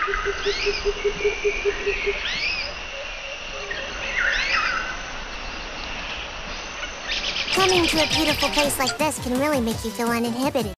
Coming to a beautiful place like this can really make you feel uninhibited.